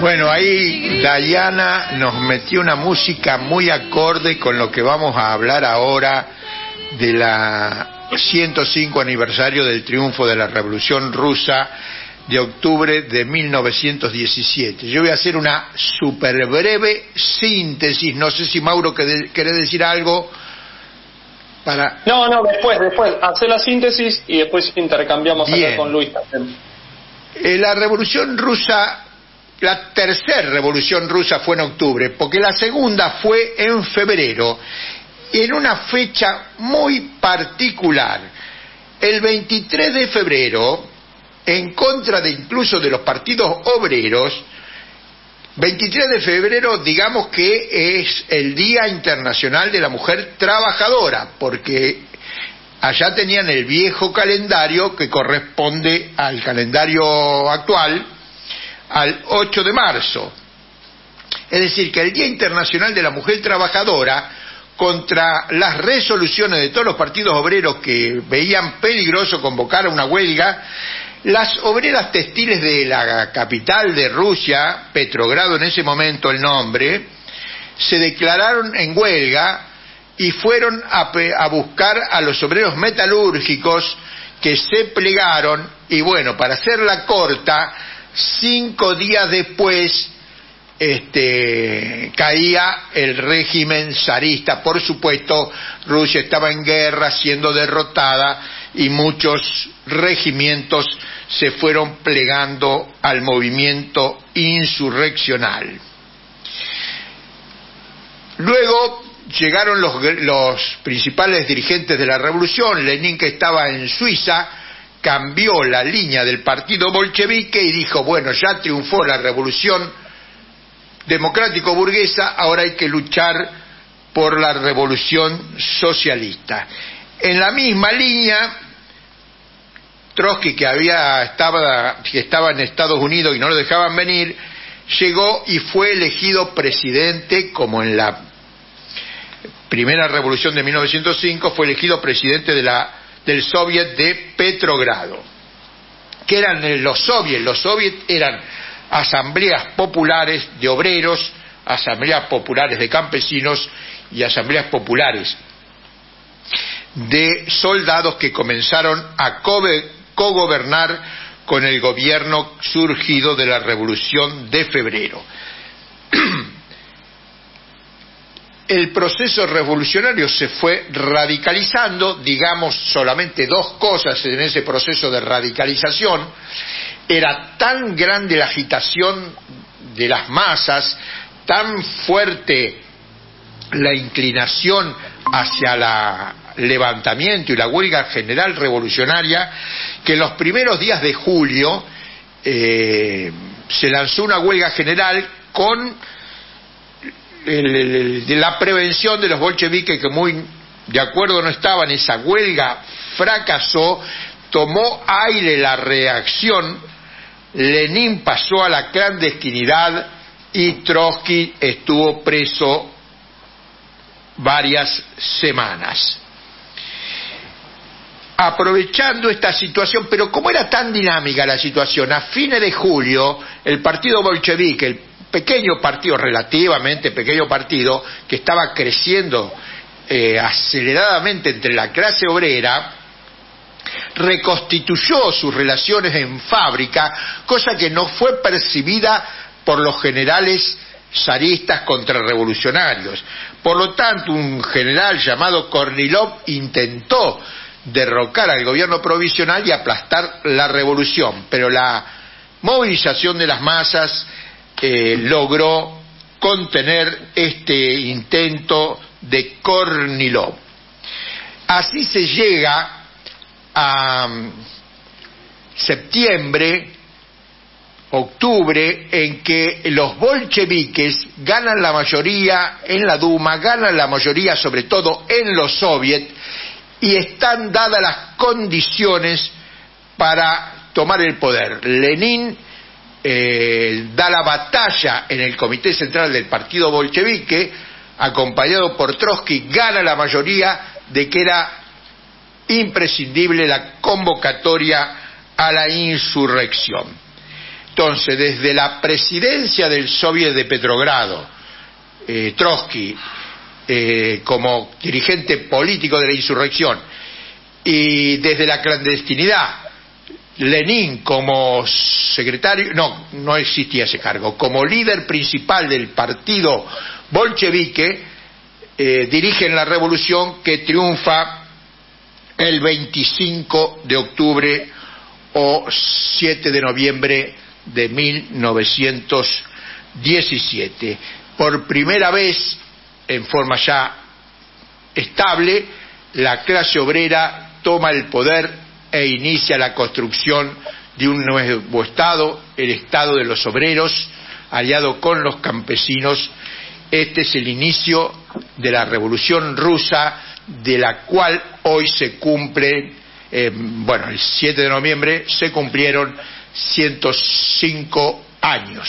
Bueno, ahí Dayana nos metió una música muy acorde con lo que vamos a hablar ahora de la 105 aniversario del triunfo de la Revolución Rusa de octubre de 1917. Yo voy a hacer una súper breve síntesis, no sé si Mauro querés decir algo para... No, después, hacer la síntesis y después intercambiamos acá con Luis. La Revolución Rusa, la tercera Revolución Rusa fue en octubre, porque la segunda fue en febrero, en una fecha muy particular. El 23 de febrero, en contra de incluso de los partidos obreros, 23 de febrero digamos que es el Día Internacional de la Mujer Trabajadora, porque allá tenían el viejo calendario que corresponde al calendario actual, al 8 de marzo. Es decir, que el Día Internacional de la Mujer Trabajadora, contra las resoluciones de todos los partidos obreros que veían peligroso convocar a una huelga, las obreras textiles de la capital de Rusia, Petrogrado en ese momento el nombre, se declararon en huelga y fueron a buscar a los obreros metalúrgicos que se plegaron, y bueno, para hacerla corta, 5 días después caía el régimen zarista. Por supuesto, Rusia estaba en guerra, siendo derrotada, y muchos regimientos se fueron plegando al movimiento insurreccional. Luego llegaron los principales dirigentes de la revolución. Lenin, que estaba en Suiza, cambió la línea del partido bolchevique y dijo, bueno, ya triunfó la revolución democrático-burguesa, ahora hay que luchar por la revolución socialista. En la misma línea, Trotsky, que estaba en Estados Unidos y no lo dejaban venir, llegó y fue elegido presidente, como en la primera revolución de 1905, fue elegido presidente del Soviet de Petrogrado. ¿Qué eran los soviets? Los soviets eran asambleas populares de obreros, asambleas populares de campesinos y asambleas populares de soldados que comenzaron a cogobernar con el gobierno surgido de la Revolución de Febrero. El proceso revolucionario se fue radicalizando, digamos solamente dos cosas en ese proceso de radicalización. Era tan grande la agitación de las masas, tan fuerte la inclinación hacia el levantamiento y la huelga general revolucionaria, que en los primeros días de julio se lanzó una huelga general con de la prevención de los bolcheviques, que muy de acuerdo no estaban. Esa huelga fracasó, tomó aire la reacción, Lenin pasó a la clandestinidad y Trotsky estuvo preso varias semanas. Aprovechando esta situación, pero como era tan dinámica la situación, a fines de julio el partido bolchevique, el pequeño partido, relativamente pequeño partido, que estaba creciendo aceleradamente entre la clase obrera, reconstituyó sus relaciones en fábrica, cosa que no fue percibida por los generales zaristas contrarrevolucionarios. Por lo tanto, un general llamado Kornilov intentó derrocar al gobierno provisional y aplastar la revolución, pero la movilización de las masas logró contener este intento de Kornilov. Así se llega a septiembre, octubre, en que los bolcheviques ganan la mayoría en la Duma, ganan la mayoría sobre todo en los soviets, y están dadas las condiciones para tomar el poder. Lenin da la batalla en el Comité Central del Partido Bolchevique, acompañado por Trotsky, gana la mayoría, de que era imprescindible la convocatoria a la insurrección. Entonces, desde la presidencia del Soviet de Petrogrado, Trotsky, como dirigente político de la insurrección, y desde la clandestinidad, Lenin como secretario, no existía ese cargo, como líder principal del partido bolchevique, dirigen la revolución que triunfa el 25 de octubre o 7 de noviembre de 1917. Por primera vez, en forma ya estable, la clase obrera toma el poder e inicia la construcción de un nuevo Estado, el Estado de los obreros, aliado con los campesinos. Este es el inicio de la Revolución Rusa, de la cual hoy se cumplen, el 7 de noviembre se cumplieron 105 años.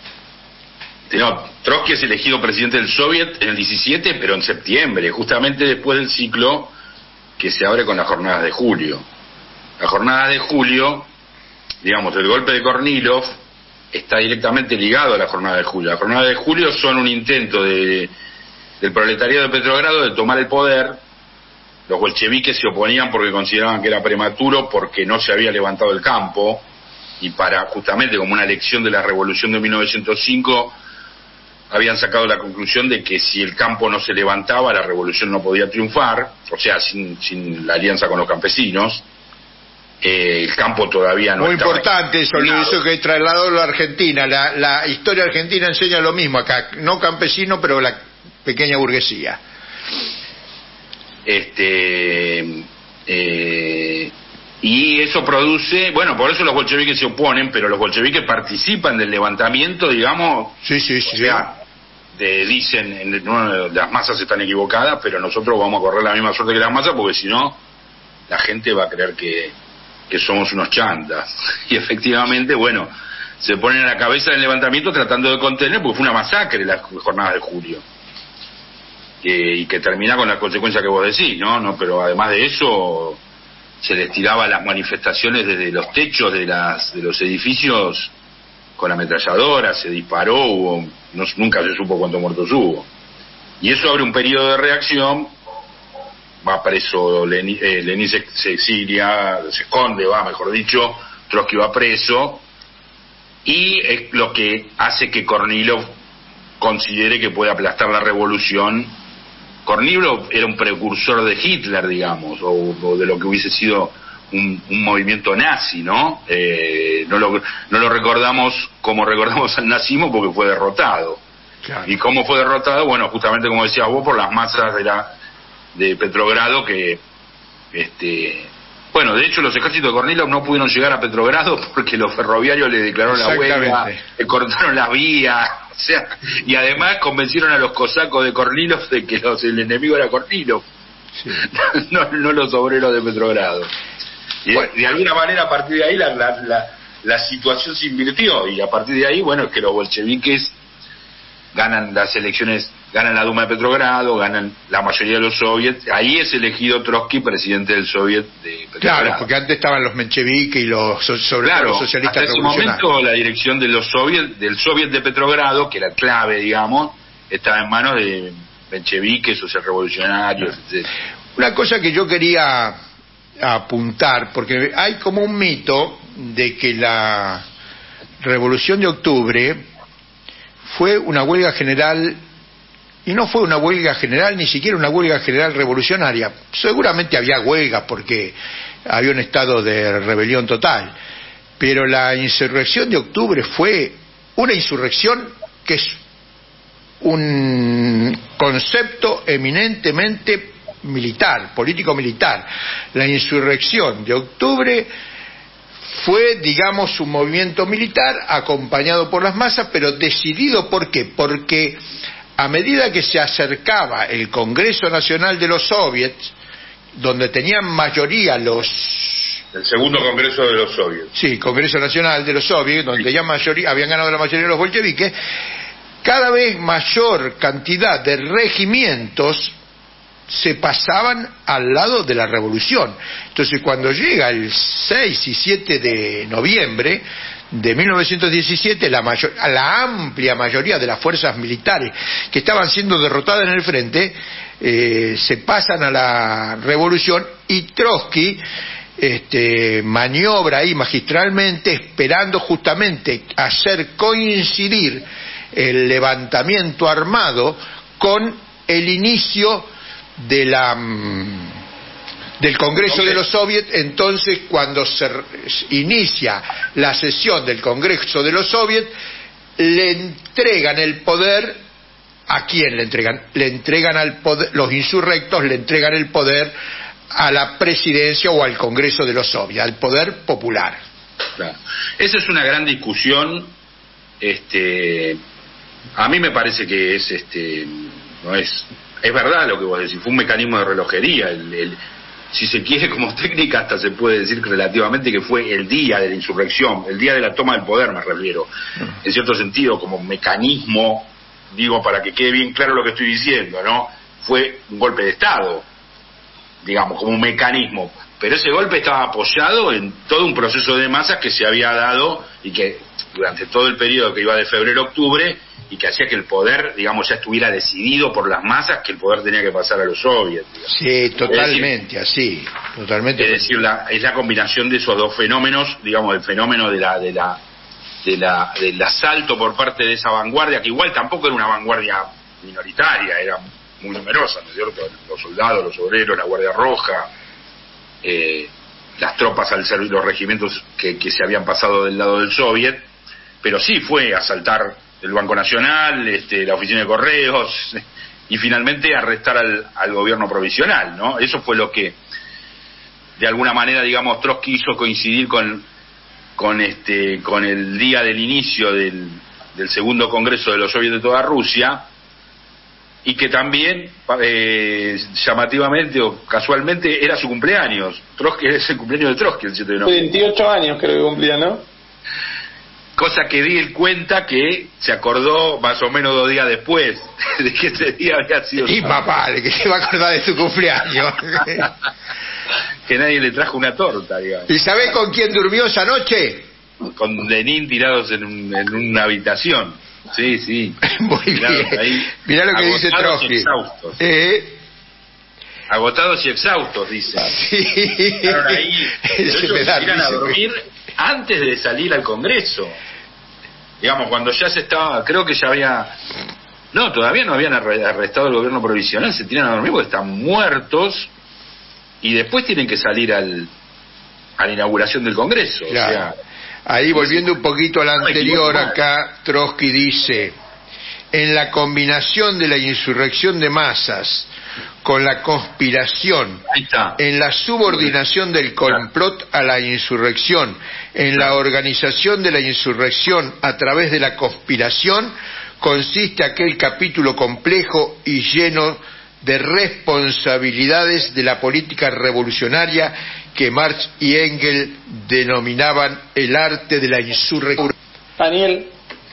Trotsky es elegido presidente del Soviet en el 17, pero en septiembre, justamente después del ciclo que se abre con las jornadas de julio. Las jornadas de julio, digamos, el golpe de Kornilov está directamente ligado a la jornada de julio. Las jornadas de julio son un intento del proletariado de Petrogrado de tomar el poder. Los bolcheviques se oponían porque consideraban que era prematuro, porque no se había levantado el campo, y justamente como una lección de la revolución de 1905, habían sacado la conclusión de que si el campo no se levantaba, la revolución no podía triunfar, o sea, sin la alianza con los campesinos. El campo todavía no muy estaba importante eso que trasladó la Argentina. La historia argentina enseña lo mismo acá, no campesino, pero la pequeña burguesía. Y eso produce, por eso los bolcheviques se oponen, pero los bolcheviques participan del levantamiento, digamos. Sí. O sea, dicen, las masas están equivocadas, pero nosotros vamos a correr la misma suerte que las masas, porque si no, la gente va a creer que somos unos chantas. Y efectivamente, se ponen a la cabeza del levantamiento tratando de contener, porque fue una masacre las jornadas de julio. Y que termina con las consecuencias que vos decís, ¿no? Pero además de eso, se les tiraba las manifestaciones desde los techos de los edificios con ametralladoras, se disparó, nunca se supo cuántos muertos hubo. Y eso abre un periodo de reacción. Va preso Lenin, se exilia, se esconde, mejor dicho, Trotsky va preso, y es lo que hace que Kornilov considere que puede aplastar la revolución. Kornilov era un precursor de Hitler, digamos, o de lo que hubiese sido un movimiento nazi, ¿no? No lo recordamos como recordamos al nazismo, porque fue derrotado. Claro. ¿Y cómo fue derrotado? Justamente como decías vos, por las masas de Petrogrado, que de hecho los ejércitos de Kornilov no pudieron llegar a Petrogrado porque los ferroviarios le declararon la huelga, le cortaron las vías, y además convencieron a los cosacos de Kornilov de que el enemigo era Kornilov, sí. no los obreros de Petrogrado. Y de alguna manera, a partir de ahí la situación se invirtió, y a partir de ahí, es que los bolcheviques ganan las elecciones, ganan la Duma de Petrogrado, ganan la mayoría de los soviets. Ahí es elegido Trotsky presidente del Soviet de Petrogrado. Claro, porque antes estaban los mencheviques y los socialistas hasta ese momento la dirección de los del Soviet de Petrogrado, que era clave, digamos, estaba en manos de mencheviques, socialrevolucionarios, etc. Una cosa que yo quería apuntar, porque hay como un mito de que la Revolución de Octubre fue una huelga general, y no fue una huelga general, ni siquiera una huelga general revolucionaria. Seguramente había huelga porque había un estado de rebelión total, pero la insurrección de octubre fue una insurrección que es un concepto eminentemente militar, político-militar. La insurrección de octubre fue, digamos, un movimiento militar acompañado por las masas, pero decidido ¿por qué? Porque a medida que se acercaba el Congreso Nacional de los Soviets, donde tenían mayoría el segundo Congreso de los Soviets. Sí, Congreso Nacional de los Soviets, donde tenían habían ganado la mayoría de los bolcheviques, cada vez mayor cantidad de regimientos se pasaban al lado de la revolución. Entonces, cuando llega el 6 y 7 de noviembre de 1917, la amplia mayoría de las fuerzas militares que estaban siendo derrotadas en el frente se pasan a la revolución, y Trotsky maniobra ahí magistralmente, esperando justamente hacer coincidir el levantamiento armado con el inicio del Congreso de los Soviets. Entonces, cuando se inicia la sesión del Congreso de los Soviets, le entregan el poder. ¿A quién le entregan? Le entregan al poder, los insurrectos le entregan el poder a la presidencia o al Congreso de los Soviets, al poder popular. Claro. Esa es una gran discusión. A mí me parece que no es verdad lo que vos decís, fue un mecanismo de relojería. Si se quiere, como técnica, hasta se puede decir que relativamente que fue el día de la insurrección, el día de la toma del poder, me refiero, en cierto sentido, como mecanismo, digo, para que quede bien claro lo que estoy diciendo, ¿no? Fue un golpe de Estado, digamos, como un mecanismo, pero ese golpe estaba apoyado en todo un proceso de masas que se había dado y que durante todo el periodo que iba de febrero a octubre, y que hacía que el poder, digamos, ya estuviera decidido por las masas que el poder tenía que pasar a los soviets, digamos. Sí, totalmente, así, totalmente. Es decir, es la combinación de esos dos fenómenos, digamos, el fenómeno del asalto por parte de esa vanguardia, que igual tampoco era una vanguardia minoritaria, era muy numerosa, ¿no es cierto? Los soldados, los obreros, la Guardia Roja, las tropas al servicio, los regimientos que se habían pasado del lado del soviet, pero sí fue asaltar el Banco Nacional, la oficina de correos, y finalmente arrestar al gobierno provisional, ¿no? Eso fue lo que, de alguna manera, digamos, Trotsky hizo coincidir con el día del inicio del segundo Congreso de los Soviets de toda Rusia, y que también, llamativamente o casualmente, era su cumpleaños. Trotsky es el cumpleaños de Trotsky, el 7 de noviembre. 28 años creo que cumplía, ¿no? Cosa que di cuenta que se acordó más o menos 2 días después de que ese día había sido... Y papá, de que se va a acordar de su cumpleaños. Que nadie le trajo una torta, digamos. ¿Y sabés con quién durmió esa noche? Con Lenin tirados en una habitación. Sí, sí. Muy bien. Ahí, mirá lo que dice Trotsky. Agotados y exhaustos, dice. Sí. Claro, ahí, de hecho, se iban a dormir antes de salir al Congreso. Digamos, cuando ya se estaba, creo que ya había... No, todavía no habían arrestado el gobierno provisional, se tiran a dormir porque están muertos y después tienen que salir a la inauguración del Congreso. Claro. O sea, ahí volviendo un poquito a la anterior, acá Trotsky dice: en la combinación de la insurrección de masas con la conspiración, en la subordinación del complot a la insurrección, en la organización de la insurrección a través de la conspiración, consiste aquel capítulo complejo y lleno de responsabilidades de la política revolucionaria que Marx y Engels denominaban el arte de la insurrección. Daniel,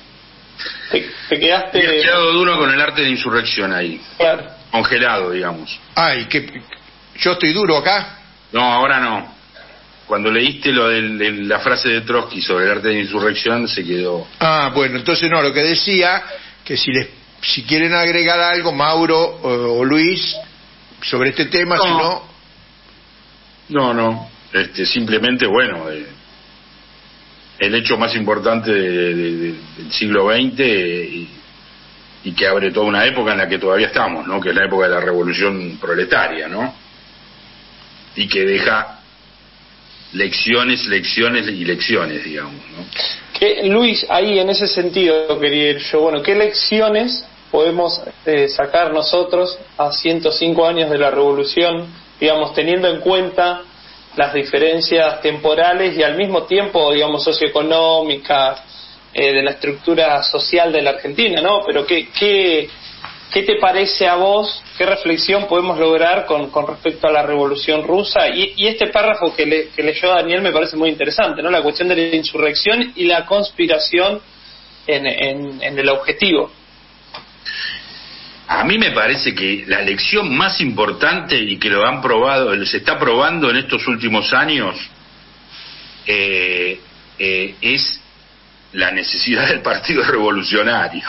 te quedaste... Me he quedado duro con el arte de insurrección ahí. Claro. Congelado, digamos. Ay, ¿yo estoy duro acá? No, ahora no. Cuando leíste lo de la frase de Trotsky sobre el arte de insurrección, se quedó... Ah, bueno, entonces no, lo que decía, que si quieren agregar algo, Mauro o Luis, sobre este tema, si no... No, simplemente, bueno, el hecho más importante del siglo XX y que abre toda una época en la que todavía estamos, ¿no? Que es la época de la revolución proletaria, ¿no? Y que deja lecciones y lecciones, digamos, ¿no? Luis, ahí en ese sentido quería ir yo, bueno, ¿qué lecciones podemos sacar nosotros a 105 años de la revolución, digamos, teniendo en cuenta las diferencias temporales y al mismo tiempo, digamos, socioeconómicas, de la estructura social de la Argentina, ¿no? Pero ¿qué te parece a vos? ¿Qué reflexión podemos lograr con respecto a la Revolución Rusa? Y este párrafo que leyó Daniel me parece muy interesante, ¿no? La cuestión de la insurrección y la conspiración en el objetivo. A mí me parece que la lección más importante y que lo han probado, se está probando en estos últimos años, es la necesidad del Partido Revolucionario.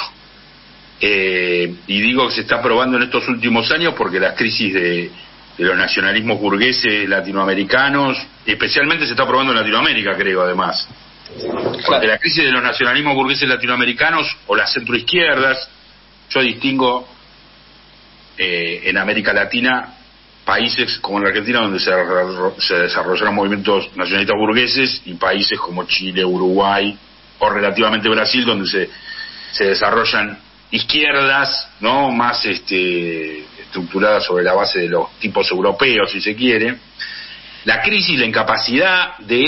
Y digo que se está probando en estos últimos años porque la crisis de los nacionalismos burgueses latinoamericanos, especialmente se está probando en Latinoamérica, creo, además. Porque la crisis de los nacionalismos burgueses latinoamericanos o las centroizquierdas, yo distingo en América Latina países como la Argentina, donde se desarrollaron movimientos nacionalistas burgueses, y países como Chile, Uruguay o relativamente Brasil, donde se desarrollan izquierdas, ¿no?, más estructuradas sobre la base de los tipos europeos, si se quiere. La crisis, la incapacidad de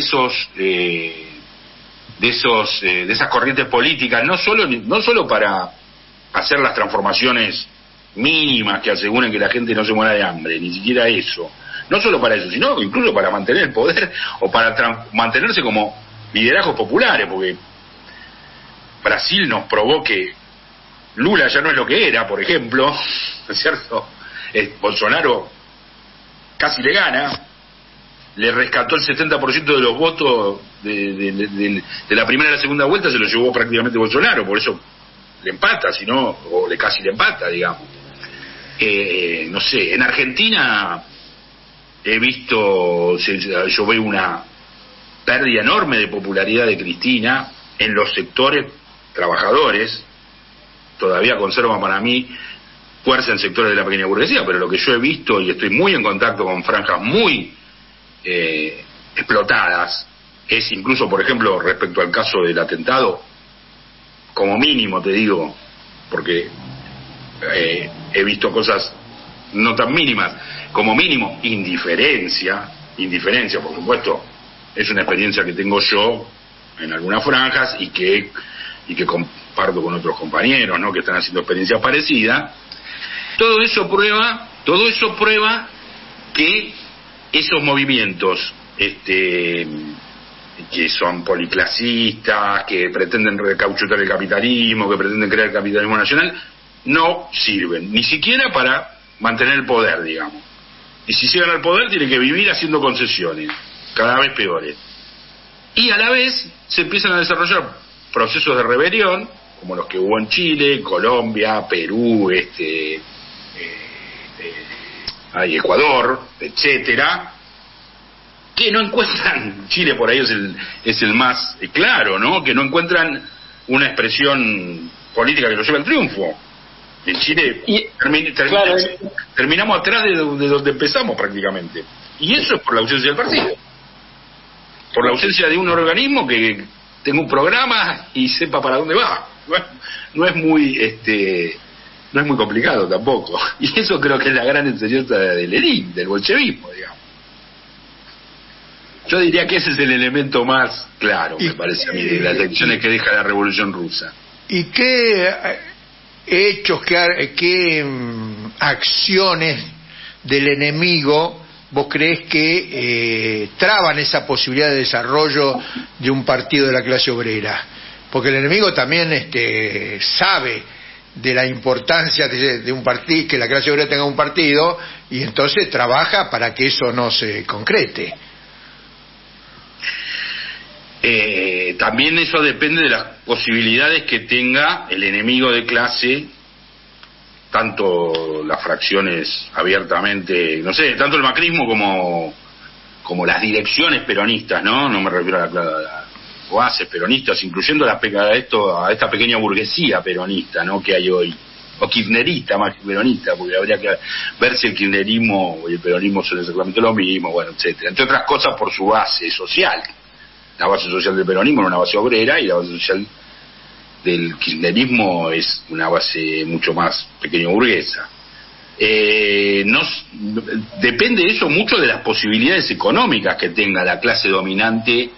esas corrientes políticas, no solo para hacer las transformaciones mínimas que aseguren que la gente no se muera de hambre, ni siquiera eso, no solo para eso, sino incluso para mantener el poder o para mantenerse como liderazgos populares, porque Brasil nos probó que Lula ya no es lo que era, por ejemplo, ¿no es cierto? Bolsonaro casi le gana, le rescató el 70% de los votos de la primera y la segunda vuelta, se lo llevó prácticamente Bolsonaro, por eso le empata, o casi le empata, digamos. No sé, en Argentina yo veo una pérdida enorme de popularidad de Cristina en los sectores trabajadores. Todavía conserva para mí fuerza en sectores de la pequeña burguesía, pero lo que yo he visto, y estoy muy en contacto con franjas muy explotadas, es incluso, por ejemplo, respecto al caso del atentado, como mínimo te digo, porque he visto cosas no tan mínimas, como mínimo indiferencia, por supuesto, es una experiencia que tengo yo en algunas franjas y que comparto con otros compañeros, ¿no?, que están haciendo experiencias parecidas. Todo eso prueba que esos movimientos que son policlasistas, que pretenden recauchutar el capitalismo, que pretenden crear el capitalismo nacional, no sirven, ni siquiera para mantener el poder, digamos. Y si llegan al poder tienen que vivir haciendo concesiones, cada vez peores. Y a la vez se empiezan a desarrollar procesos de rebelión, como los que hubo en Chile, Colombia, Perú, Ecuador, etcétera, que no encuentran, Chile por ahí es el más claro, ¿no?, que no encuentran una expresión política que lo lleve al triunfo. En Chile terminamos atrás de donde empezamos prácticamente. Y eso es por la ausencia del partido. Por la ausencia de un organismo que tenga un programa y sepa para dónde va. No es muy complicado tampoco. Y eso creo que es la gran enseñanza de Lenin, del bolchevismo, digamos. Yo diría que ese es el elemento más claro, me parece a mí, de las lecciones que deja la Revolución Rusa. ¿Y qué hechos, qué acciones del enemigo vos creés que traban esa posibilidad de desarrollo de un partido de la clase obrera? Porque el enemigo también sabe de la importancia de un partido, que la clase obrera tenga un partido, y entonces trabaja para que eso no se concrete. También eso depende de las posibilidades que tenga el enemigo de clase, tanto las fracciones abiertamente, no sé, tanto el macrismo como las direcciones peronistas, ¿no? No me refiero a las bases peronistas, incluyendo a esta pequeña burguesía peronista, ¿no?, que hay hoy, o kirchnerista más que peronista, porque habría que ver si el kirchnerismo y el peronismo son exactamente lo mismo, bueno, etcétera. Entre otras cosas por su base social. La base social del peronismo es una base obrera y la base social del kirchnerismo es una base mucho más pequeño burguesa. Depende de eso mucho de las posibilidades económicas que tenga la clase dominante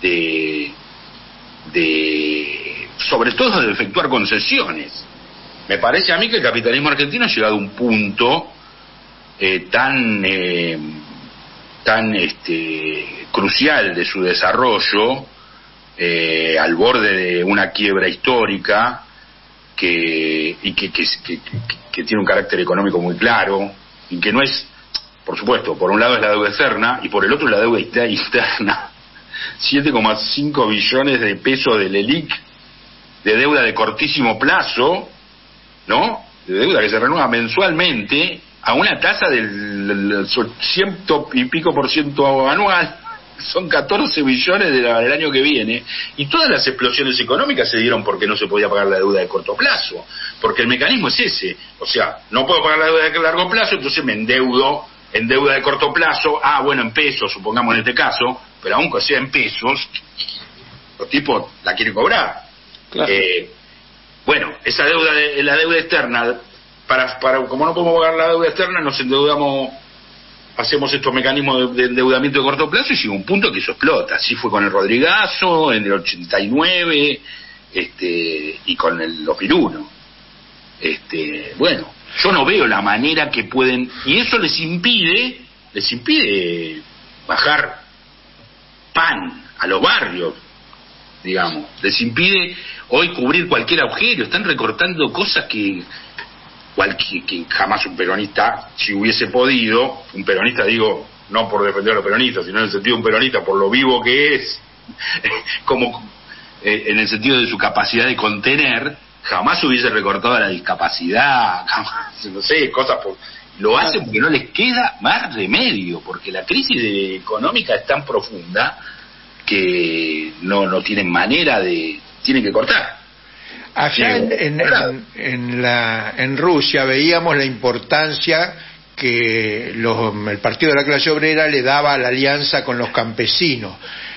sobre todo de efectuar concesiones. Me parece a mí que el capitalismo argentino ha llegado a un punto tan crucial de su desarrollo, al borde de una quiebra histórica, que tiene un carácter económico muy claro, y que no es, por supuesto, por un lado es la deuda externa y por el otro la deuda interna. 7,5 billones de pesos del ELIC, de deuda de cortísimo plazo, ¿no? De deuda que se renueva mensualmente a una tasa del 100 y pico % anual. Son 14 billones del año que viene, y todas las explosiones económicas se dieron porque no se podía pagar la deuda de corto plazo, porque el mecanismo es ese, o sea, no puedo pagar la deuda de largo plazo, entonces me endeudo en deuda de corto plazo, en pesos, supongamos en este caso, pero aunque sea en pesos, los tipos la quieren cobrar. Claro. Bueno, esa deuda, la deuda externa, para como no podemos pagar la deuda externa, nos endeudamos, hacemos estos mecanismos de endeudamiento de corto plazo y llega un punto que eso explota. Así fue con el Rodrigazo en el 89, y con el 2001. Bueno, yo no veo la manera que pueden, y eso les impide bajar pan a los barrios, digamos, les impide hoy cubrir cualquier agujero. Están recortando cosas que jamás un peronista, si hubiese podido, un peronista, digo, no por defender a los peronistas, sino en el sentido de un peronista por lo vivo que es, como en el sentido de su capacidad de contener, jamás hubiese recortado la discapacidad, jamás, no sé, cosas lo hacen porque no les queda más remedio, porque la crisis económica es tan profunda que no tienen manera tienen que cortar. Allá en Rusia veíamos la importancia que el Partido de la Clase Obrera le daba a la alianza con los campesinos.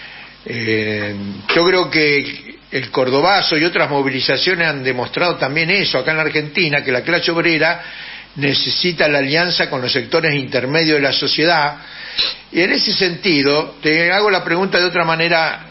Yo creo que el Cordobazo y otras movilizaciones han demostrado también eso acá en la Argentina, que la clase obrera necesita la alianza con los sectores intermedios de la sociedad. Y en ese sentido te hago la pregunta de otra manera.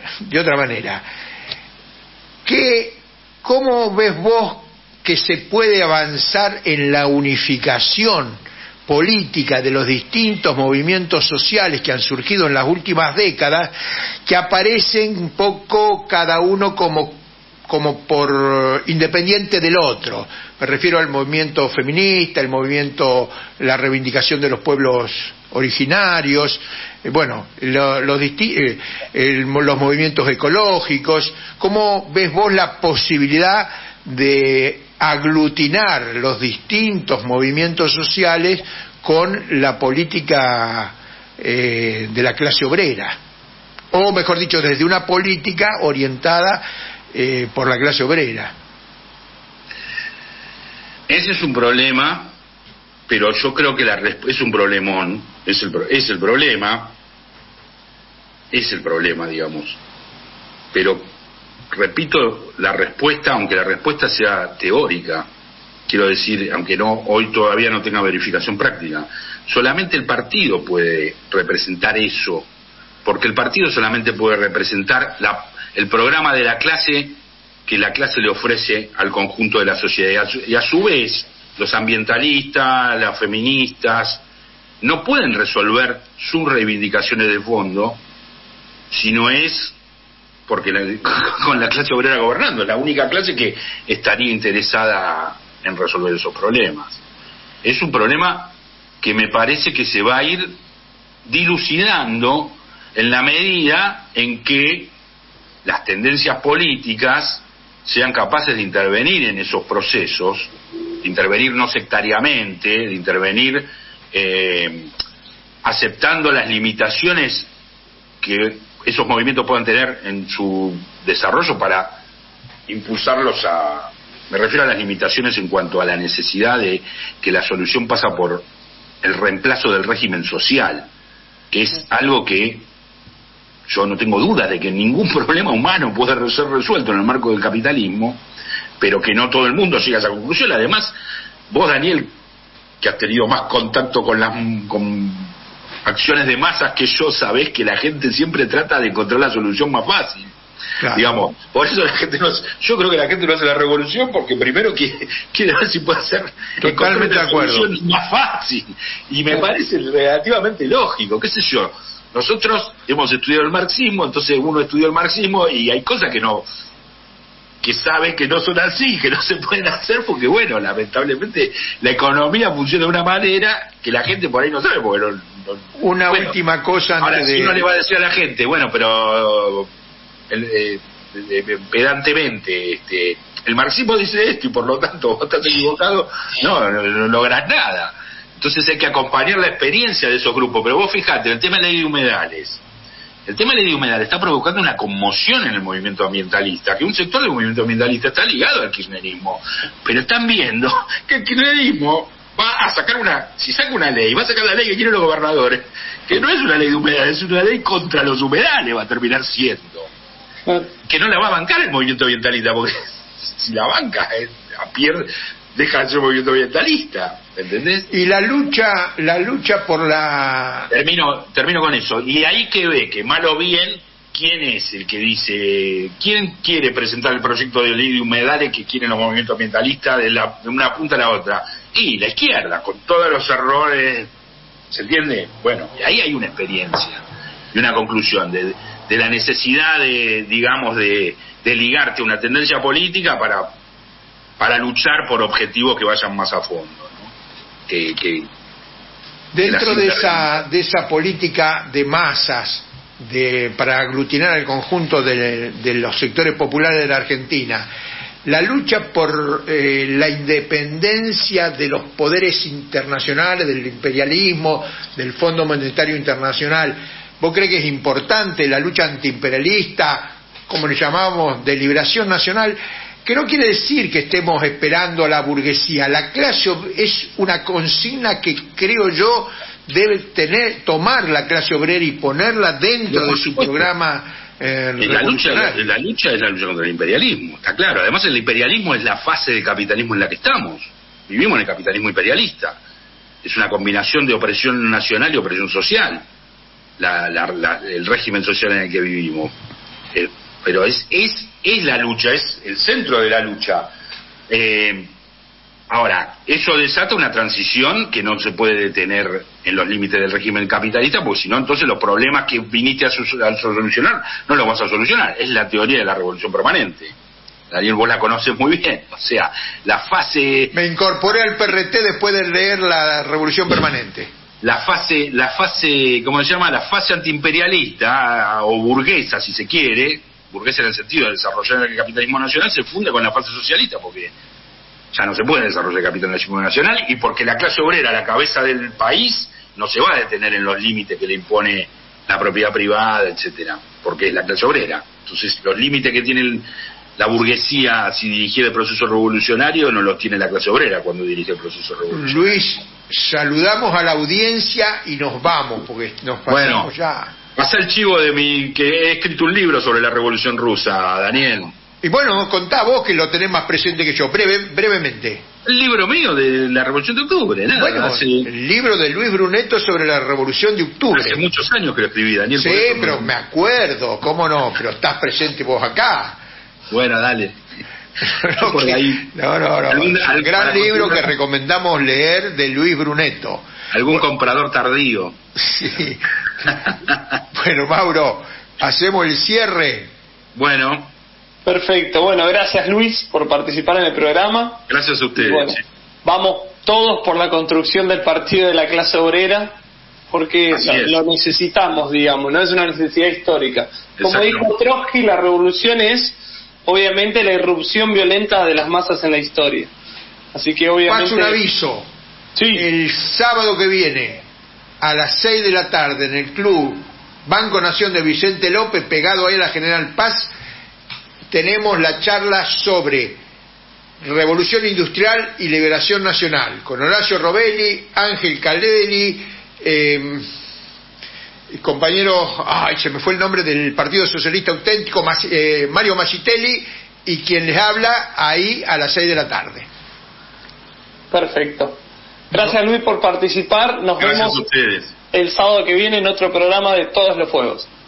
¿Cómo ves vos que se puede avanzar en la unificación política de los distintos movimientos sociales que han surgido en las últimas décadas, que aparecen un poco cada uno como por independiente del otro? Me refiero al movimiento feminista, la reivindicación de los pueblos originarios, los movimientos ecológicos. ¿Cómo ves vos la posibilidad de aglutinar los distintos movimientos sociales con la política de la clase obrera? O mejor dicho, desde una política orientada por la clase obrera. Ese es un problema, pero yo creo que es un problemón, es el problema, digamos. Pero repito la respuesta, aunque la respuesta sea teórica, quiero decir, aunque hoy todavía no tenga verificación práctica, solamente el partido puede representar eso, porque el partido solamente puede representar el programa de la clase que la clase le ofrece al conjunto de la sociedad, y a su vez los ambientalistas, las feministas no pueden resolver sus reivindicaciones de fondo si no es porque con la clase obrera gobernando, es la única clase que estaría interesada en resolver esos problemas. Es un problema que me parece que se va a ir dilucidando en la medida en que las tendencias políticas sean capaces de intervenir en esos procesos, de intervenir no sectariamente, de intervenir aceptando las limitaciones que esos movimientos puedan tener en su desarrollo para impulsarlos me refiero a las limitaciones en cuanto a la necesidad de que la solución pasa por el reemplazo del régimen social, que es algo que yo no tengo duda de que ningún problema humano puede ser resuelto en el marco del capitalismo, pero que no todo el mundo llega a esa conclusión. Además, vos, Daniel, que has tenido más contacto con acciones de masas que yo, sabés que la gente siempre trata de encontrar la solución más fácil. Claro. Digamos, por eso la gente yo creo que la gente no hace la revolución porque primero quiere ver si puede hacer totalmente de acuerdo más fácil, y me parece relativamente lógico, qué sé yo. Nosotros hemos estudiado el marxismo, entonces uno estudió el marxismo y hay cosas que que sabe que no son así, que no se pueden hacer, porque bueno, lamentablemente la economía funciona de una manera que la gente por ahí no sabe, porque una última cosa ahora, antes si uno le va a decir a la gente, bueno, pero pedantemente, el marxismo dice esto y por lo tanto vos estás equivocado, no lográs nada. Entonces hay que acompañar la experiencia de esos grupos. Pero vos fijate, el tema de la ley de humedales. El tema de la ley de humedales está provocando una conmoción en el movimiento ambientalista, que un sector del movimiento ambientalista está ligado al kirchnerismo. Pero están viendo que el kirchnerismo va a sacar si saca una ley, va a sacar la ley que quieren los gobernadores, que no es una ley de humedales, es una ley contra los humedales, va a terminar siendo. Que no la va a bancar el movimiento ambientalista, porque si la banca, deja de ser movimiento ambientalista, ¿entendés? Y la lucha por la... Termino con eso. Y ahí que ve que mal o bien, ¿quién es el que dice, quién quiere presentar el proyecto de ley de humedales que quieren los movimientos ambientalistas de una punta a la otra? Y la izquierda, con todos los errores, ¿se entiende? Bueno, ahí hay una experiencia y una conclusión de la necesidad de ligarte a una tendencia política para luchar por objetivos que vayan más a fondo, ¿no? Dentro de esa política de masas para aglutinar al conjunto de los sectores populares de la Argentina, la lucha por la independencia de los poderes internacionales, del imperialismo, del Fondo Monetario Internacional, ¿vos crees que es importante la lucha antiimperialista, como le llamamos, de liberación nacional? Que no quiere decir que estemos esperando a la burguesía. La clase es una consigna que creo yo debe tomar la clase obrera y ponerla dentro de su programa revolucionario. La lucha es la lucha contra el imperialismo, está claro. Además el imperialismo es la fase del capitalismo en la que estamos. Vivimos en el capitalismo imperialista. Es una combinación de opresión nacional y opresión social. El régimen social en el que vivimos. Pero es la lucha, es el centro de la lucha. Ahora, eso desata una transición que no se puede detener en los límites del régimen capitalista, porque si no, entonces los problemas que viniste a solucionar no los vas a solucionar. Es la teoría de la revolución permanente. Daniel, vos la conoces muy bien. O sea, la fase... Me incorporé al PRT después de leer la revolución permanente. La fase, ¿cómo se llama? La fase antiimperialista, o burguesa, si se quiere, burguesa en el sentido de desarrollar el capitalismo nacional, se funde con la fase socialista, porque ya no se puede desarrollar el capitalismo nacional, y porque la clase obrera, la cabeza del país, no se va a detener en los límites que le impone la propiedad privada, etcétera, porque es la clase obrera. Entonces, los límites que tiene la burguesía si dirigiera el proceso revolucionario no los tiene la clase obrera cuando dirige el proceso revolucionario. Luis, saludamos a la audiencia y nos vamos, porque nos pasamos ya. Pasa el chivo que he escrito un libro sobre la Revolución Rusa, Daniel. Y bueno, contá vos que lo tenés más presente que yo, brevemente. El libro mío de la Revolución de Octubre, nada. Bueno, el libro de Luis Bruneto sobre la Revolución de Octubre. Hace muchos años que lo escribí, Daniel. Sí, pero me acuerdo, cómo no, pero estás presente vos acá. Bueno, dale. El gran libro que recomendamos leer de Luis Bruneto. Algún comprador tardío. Sí. Bueno, Mauro, hacemos el cierre. Bueno. Perfecto. Bueno, gracias Luis por participar en el programa. Gracias a ustedes. Bueno, vamos todos por la construcción del partido de la clase obrera, porque lo necesitamos, digamos, no es una necesidad histórica. Como dijo Trotsky, la revolución es obviamente la irrupción violenta de las masas en la historia. Así que obviamente... Paso un aviso. Sí. El sábado que viene, a las 6 de la tarde, en el Club Banco Nación de Vicente López, pegado ahí a la General Paz, tenemos la charla sobre Revolución Industrial y Liberación Nacional, con Horacio Robelli, Ángel Caldelli, compañero, se me fue el nombre del Partido Socialista Auténtico, Mario Mascitelli, y quien les habla ahí a las 6 de la tarde. Perfecto. Gracias Luis por participar. Nos vemos el sábado que viene en otro programa de Todos los Fuegos.